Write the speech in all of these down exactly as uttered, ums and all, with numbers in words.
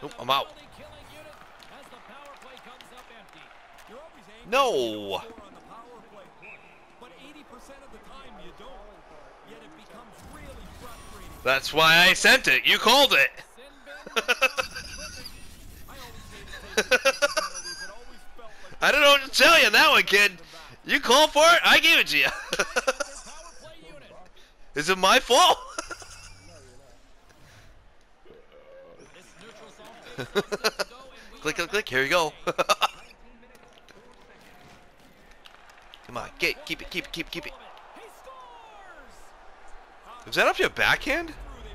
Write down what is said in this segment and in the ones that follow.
Oop, I'm out. No. That's why I sent it. You called it. I don't know what to tell you on that one, kid. You called for it, I gave it to you. Is it my fault? Click, click, click. Here you go. Come on, get, keep it, keep it, keep it, keep it. Is that off your backhand?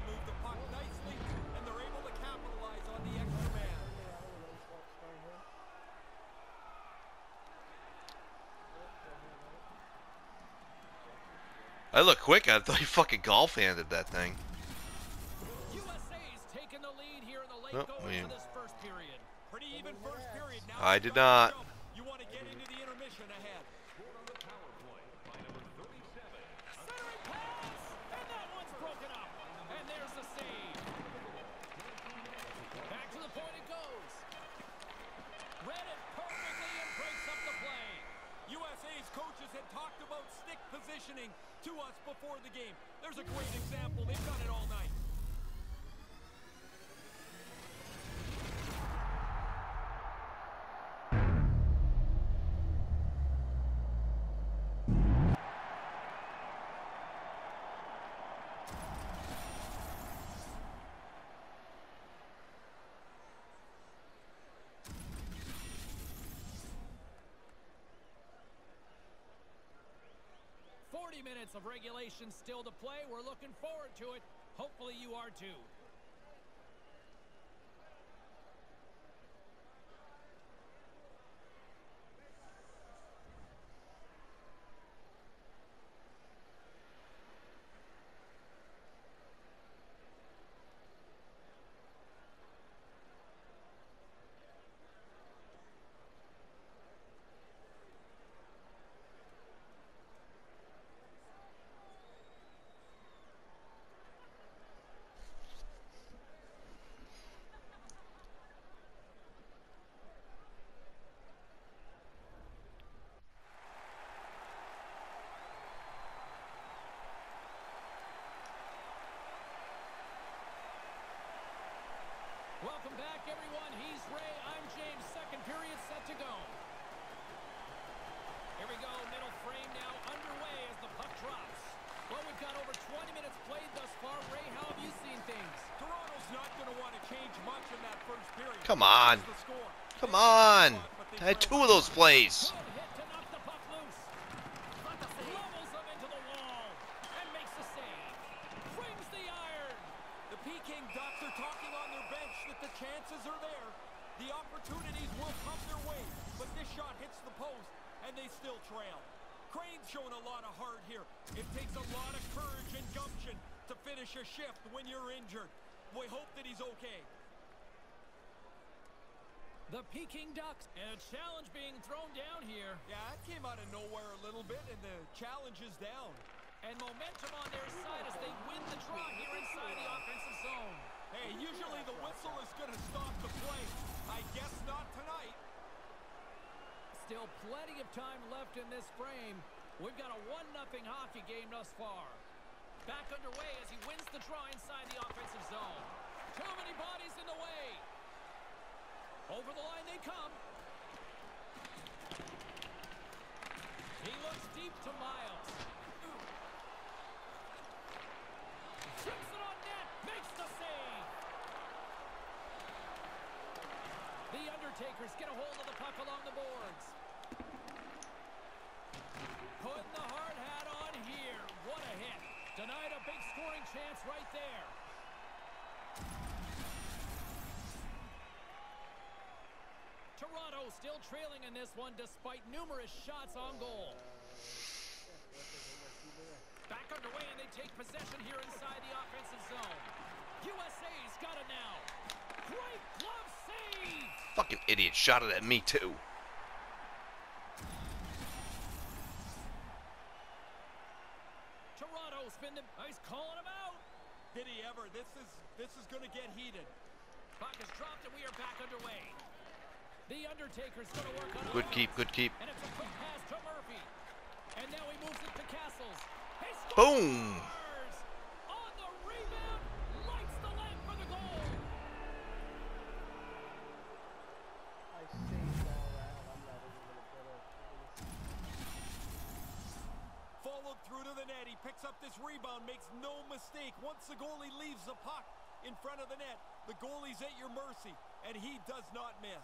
I look quick. I thought you fucking golf handed that thing. Oh, we... I did not. You want to get into the intermission ahead. Centering pass, and that one's broken up. And there's the save. Back to the point it goes. Read it perfectly and breaks up the play. U S A's coaches had talked about stick positioning to us before the game. There's a great example. They've done it all night. forty minutes of regulation still to play. We're looking forward to it. Hopefully you are too. Welcome back, everyone. He's Ray. I'm James. Second period set to go. Here we go. Middle frame now underway as the puck drops. Well, we've got over twenty minutes played thus far. Ray, how have you seen things? Toronto's not going to want to change much in that first period. Come on. Come on. I had two of those plays. Chances are there. The opportunities will come their way, but this shot hits the post, and they still trail. Crane's showing a lot of heart here. It takes a lot of courage and gumption to finish a shift when you're injured. We hope that he's okay. The Peking Ducks, and a challenge being thrown down here. Yeah, that came out of nowhere a little bit, and the challenge is down. And momentum on their side as they win the draw here inside the offensive zone. Hey, usually the whistle is going to stop the play. I guess not tonight. Still plenty of time left in this frame. We've got a one nothing hockey game thus far. Back underway as he wins the draw inside the offensive zone. Too many bodies in the way. Over the line they come. He looks deep to Miles. Chips it on net. Makes the save. The Undertakers get a hold of the puck along the boards. Putting the hard hat on here. What a hit. Denied a big scoring chance right there. Toronto still trailing in this one despite numerous shots on goal. Back underway and they take possession here inside the offensive zone. U S A's got it now. Great glove save. Fucking idiot shot it at me too. Toronto's been the... He's calling him out. Did he ever? This is this is going to get heated. Puck is dropped and we are back underway. The Undertaker's going to work on Good keep, good keep. And it's a quick pass to Murphy. And now he moves it to Castles. He scores! Boom! On the rebound, lights the lamp for the goal. I saved all that. I'm not even gonna put it. Followed through to the net. He picks up this rebound, makes no mistake. Once the goalie leaves the puck in front of the net, the goalie's at your mercy, and he does not miss.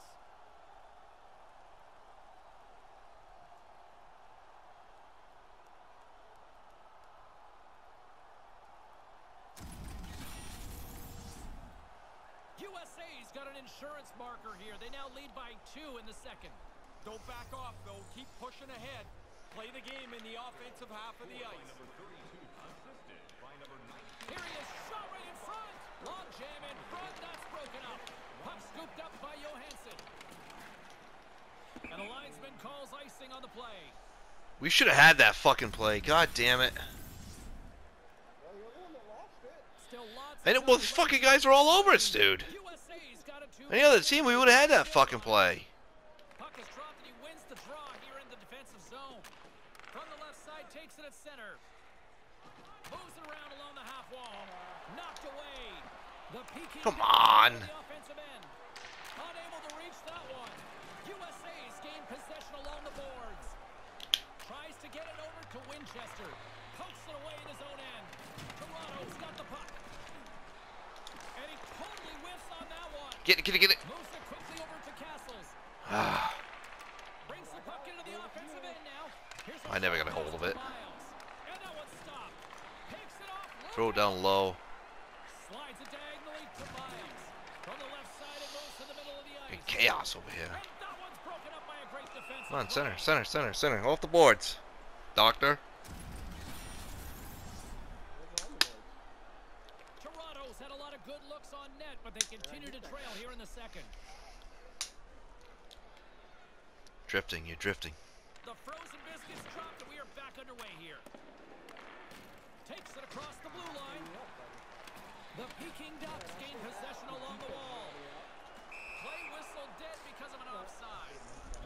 U S A's got an insurance marker here. They now lead by two in the second. Don't back off, though. Keep pushing ahead. Play the game in the offensive half of the ice. Here he is, shot right in front. Long jam in front, that's broken up. Puck scooped up by Johansson. And the linesman calls icing on the play. We should have had that fucking play. God damn it. Well, you're the one that lost it. Still lots And it, well, the fucking guys are all over us, dude. U S A's got a two. Any other team, we would have had that fucking play. Puck is dropped and he wins the draw here in the defensive zone. From the left side, takes it at center. Moves it around along the half wall. Knocked away. The peaking Come on. the offensive end. Unable to reach that one. U S A's gain possession along the boards. Tries to get it over to Winchester. Pokes it away in his own end. Toronto's got the puck. And he totally whiffs on that one. Get it, get it, get it. Moves it quickly over to Castles. Ah, Brings the puck into the offensive end now. Here's a I never got a hold of it. Miles. And that one's stopped. Takes it off. Throw it down low. Slides it diagonally to Miles. From the left side, it goes to the middle of the ice. Big chaos over here. And that one's broken up by a great defensive Come on, center, play. center, center, center. Off the boards. Doctor. Toronto's had a lot of good looks on net, but they continue to trail here in the second. Drifting, you're drifting. The frozen biscuits dropped, and we are back underway here. Takes it across the blue line. The Peking Ducks gain possession along the wall. Play whistle dead because of an offside.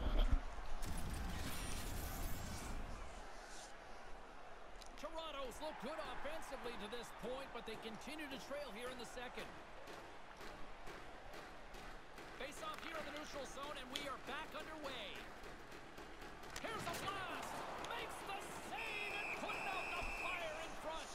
Toronto's look good offensively to this point, but they continue to trail here in the second. Face off here in the neutral zone, and we are back underway. Here's a blast. Makes the save and putting out the fire in front.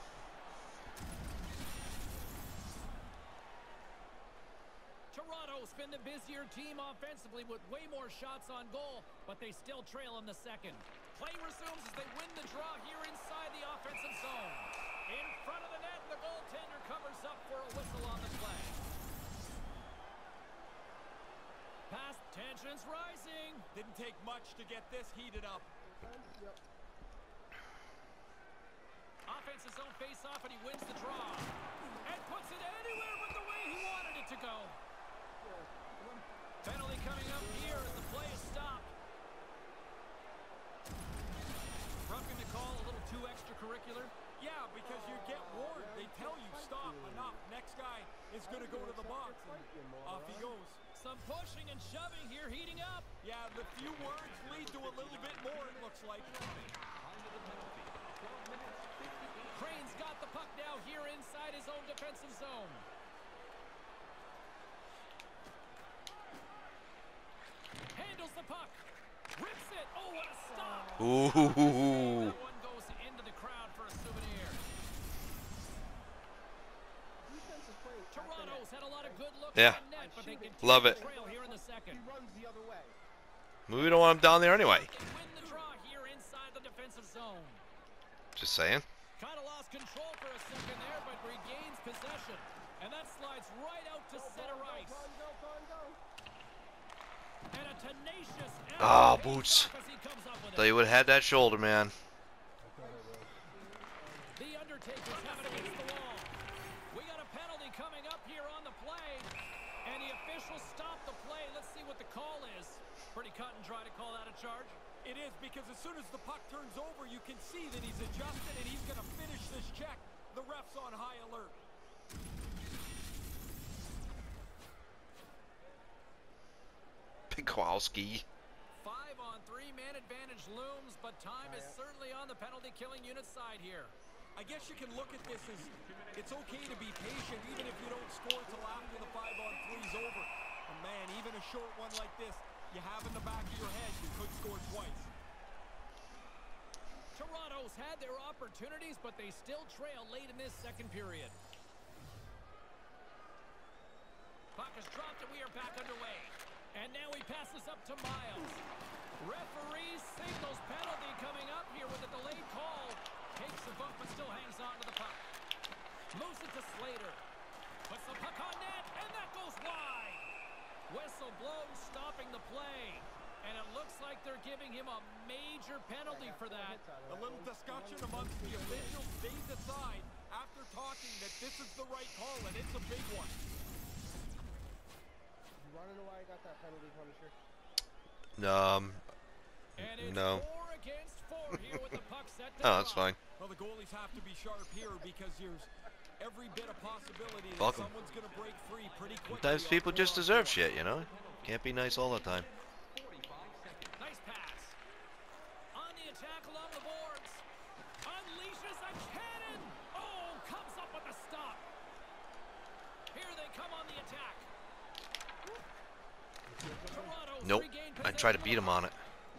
Toronto's been the busier team offensively with way more shots on goal, but they still trail in the second. Play resumes as they win the draw here inside the offensive zone. In front of the net, the goaltender covers up for a whistle on the play. Past tensions rising. Didn't take much to get this heated up. Yep. Offensive zone face-off, and he wins the draw. And puts it anywhere but the way he wanted it to go. Penalty coming up here as the play is stopped. Roughing the call, a little too extracurricular. Yeah, because you get warned. They tell you stop, enough. Next guy is going to go to the box, and off he goes. Some pushing and shoving here, heating up. Yeah, the few words lead to a little bit more, it looks like. Crane's got the puck now here inside his own defensive zone. Handles the puck. Rips it. Oh, what a stop. Ooh. That one goes into the crowd for a souvenir. Defensive play. Toronto's had a lot of good looks Yeah. on net, but they continue Love to it. trail here in the He second. runs the other way. We don't want him down there anyway. They win the draw here inside the defensive zone. Just saying. Kind of lost control for a second there, but regains possession. And that slides right out to center ice. Go, go, go, go. And a tenacious Ah, effort boots. as he comes up with Thought you it. would have had that shoulder, man. The Undertaker's having it against the wall. We got a penalty coming up here on the play. And the officials stopped the play. Let's see what the call is. Pretty cut and dry to call that a charge. It is, because as soon as the puck turns over, you can see that he's adjusted and he's going to finish this check. The ref's on high alert. Pikowski. Five on three, man advantage looms, but time is certainly on the penalty-killing unit side here. I guess you can look at this as it's okay to be patient even if you don't score till after the five on three's over. And man, even a short one like this, you have in the back of your head you could score twice. Toronto's had their opportunities, but they still trail late in this second period. Puck is dropped and we are back underway. And now he passes up to Miles. Referee signals penalty coming up here with a delayed call. Takes the bump but still hangs on to the puck. Moves it to Slater. Puts the puck on net, and that goes wide. Whistle blown, stopping the play. And it looks like they're giving him a major penalty for that. A little discussion amongst the officials. They decide after talking that this is the right call, and it's a big one. You want to know why I got that penalty, Punisher? Um, And it's no. four against four here with the puck set to Oh, that's drop. fine. Well, the goalies have to be sharp here because there's every bit of possibility that Welcome. someone's going to break free pretty quickly. Sometimes people just deserve shit, you know? Can't be nice all the time. Nice pass. On the attack along the boards. Unleashes a cannon. Oh, comes up with a stop. Here they come on the attack. Toronto's Nope. regained I tried to possession beat him on it.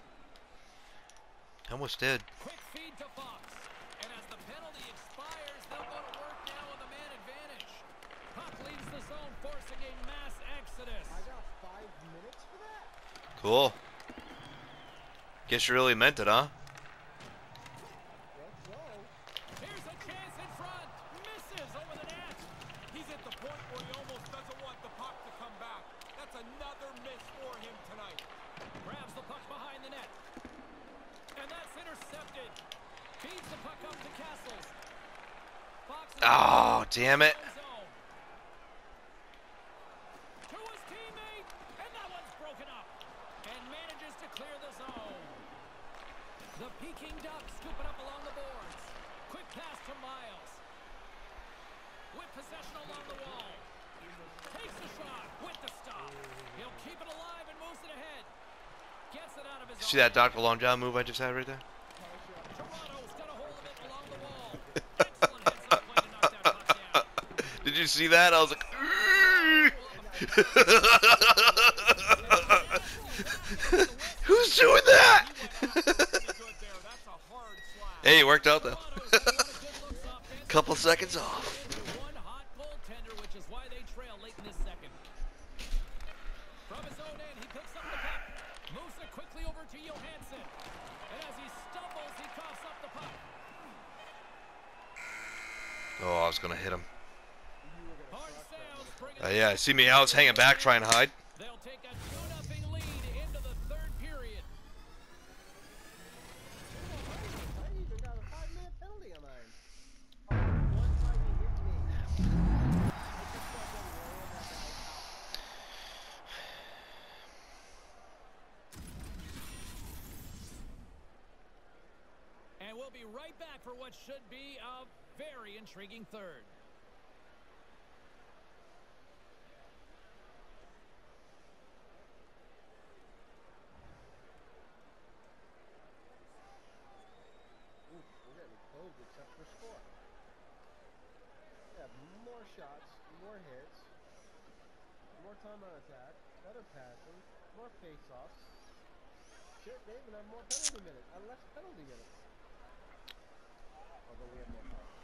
I almost did. Quick feed to Fox. And as the penalty expires, they'll go to work now with a man advantage. Puck leaves the zone, forcing a mass exodus. I got five minutes for that? Cool. Guess you really meant it, huh? Guess so. Here's a chance in front. Misses over the net. He's at the point where he almost doesn't want the puck to come back. That's another miss for him tonight. Grabs the puck behind the net. And that's intercepted. Feeds the puck up to Castles. Fox is Oh, damn it. zone. To his teammate. And that one's broken up. And manages to clear the zone. The Peking Ducks scoop it up along the boards. Quick pass to Miles. With possession along the wall. Takes the shot with the stop. He'll keep it alive and moves it ahead. Gets it out of his See own that Doctor Long John move I just had right there? Toronto's got a hold of it along the wall. Excellent heads-up play to knock that puck down. Did you see that? I was like, who's doing that? Hey, it worked out though. Couple seconds off. One hot goaltender, which is why they trail late in this second. From his own end, he picks up the puck, moves it quickly over to Johansson, and as he stumbles, he coughs up the puck. Oh, I was gonna hit him. Hard sails, bring it Uh, yeah, see me? I was hanging back trying to hide. They'll take a two nothing lead into the third period. I even got a five-minute penalty on mine. Oh, one time he hit me. I just got done rolling that guy out. And we'll be right back for what should be a very intriguing third. Ooh, we're getting close except for score. We have more shots, more hits, more time on attack, better passing, more face-offs. Shit, they even have more penalty minutes, uh, less penalty minutes. Although we have more time.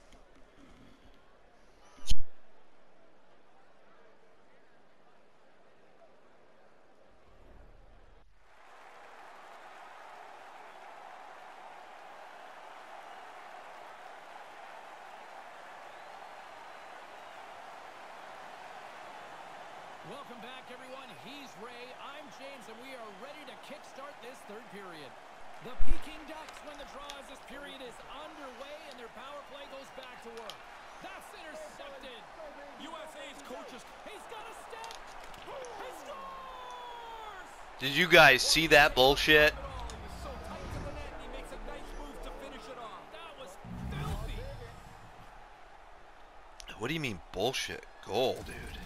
Welcome back, everyone. He's Ray, I'm James, and we are ready to kickstart this third period. The Peking Ducks win the draw as this period is underway, and their power play goes back to work. That's intercepted. U S A's coaches. He's got a step. He scores! Did you guys see that bullshit? He was so tight to the net, and he makes a nice move to finish it off. That was filthy. What do you mean bullshit? Goal, dude.